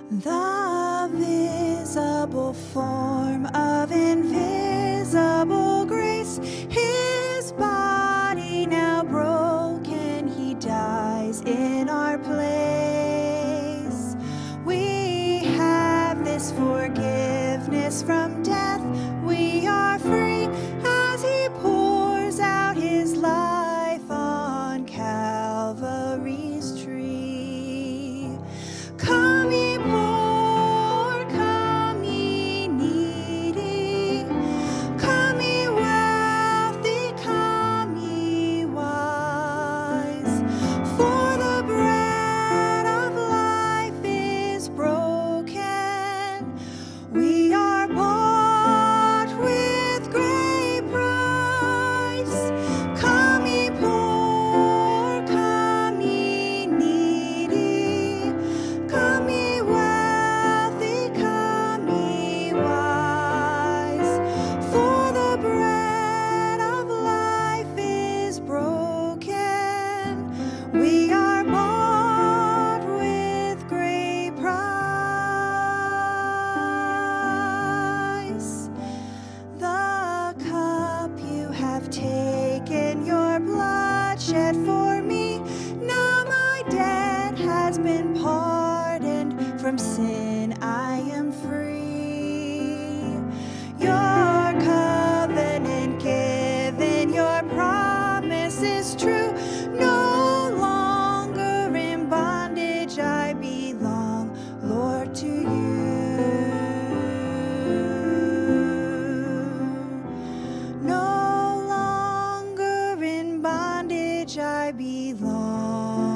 The visible form of invisible grace, his body now broken, he dies in our place. We have this forgiveness from death, we are free as he pours out his life on Calvary's tree. Come ye poor, come ye needy, come ye wealthy, come ye wise, for the bread of life is broken. We are bought with great price. Come ye poor, come ye needy, come ye wealthy, come ye wise, for the bread of life is broken. We are bought with great price. The cup you have taken, your blood shed for me. Now my debt has been pardoned, from sin I am free. Your covenant given, your promise is true. No longer in bondage I belong, Lord, to you. No longer in bondage I belong.